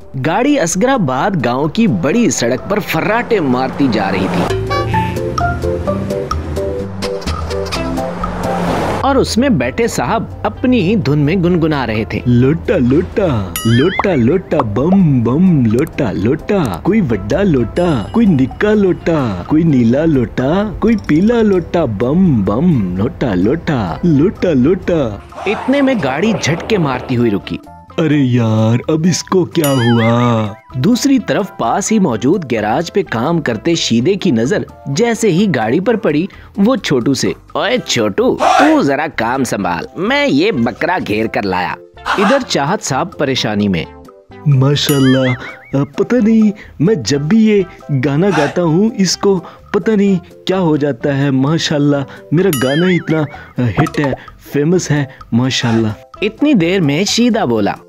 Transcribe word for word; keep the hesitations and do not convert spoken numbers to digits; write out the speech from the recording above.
गाड़ी असगराबाद गांव की बड़ी सड़क पर फर्राटे मारती जा रही थी और उसमें बैठे साहब अपनी ही धुन में गुनगुना रहे थे। लोटा लोटा लोटा लोटा बम बम लोटा लोटा, कोई बड़ा लोटा कोई निक्का लोटा, कोई नीला लोटा कोई पीला लोटा, बम बम लोटा लोटा लोटा लोटा। इतने में गाड़ी झटके मारती हुई रुकी। अरे यार, अब इसको क्या हुआ? दूसरी तरफ पास ही मौजूद गैराज पे काम करते शीदे की नजर जैसे ही गाड़ी पर पड़ी, वो छोटू से, ओए छोटू तू जरा काम संभाल, मैं ये बकरा घेर कर लाया। इधर चाहत साहब परेशानी में। माशाल्लाह, पता नहीं मैं जब भी ये गाना गाता हूँ इसको पता नहीं क्या हो जाता है। माशाल्लाह, मेरा गाना इतना हिट है, फेमस है, माशाल्लाह। इतनी देर में शीदा बोला,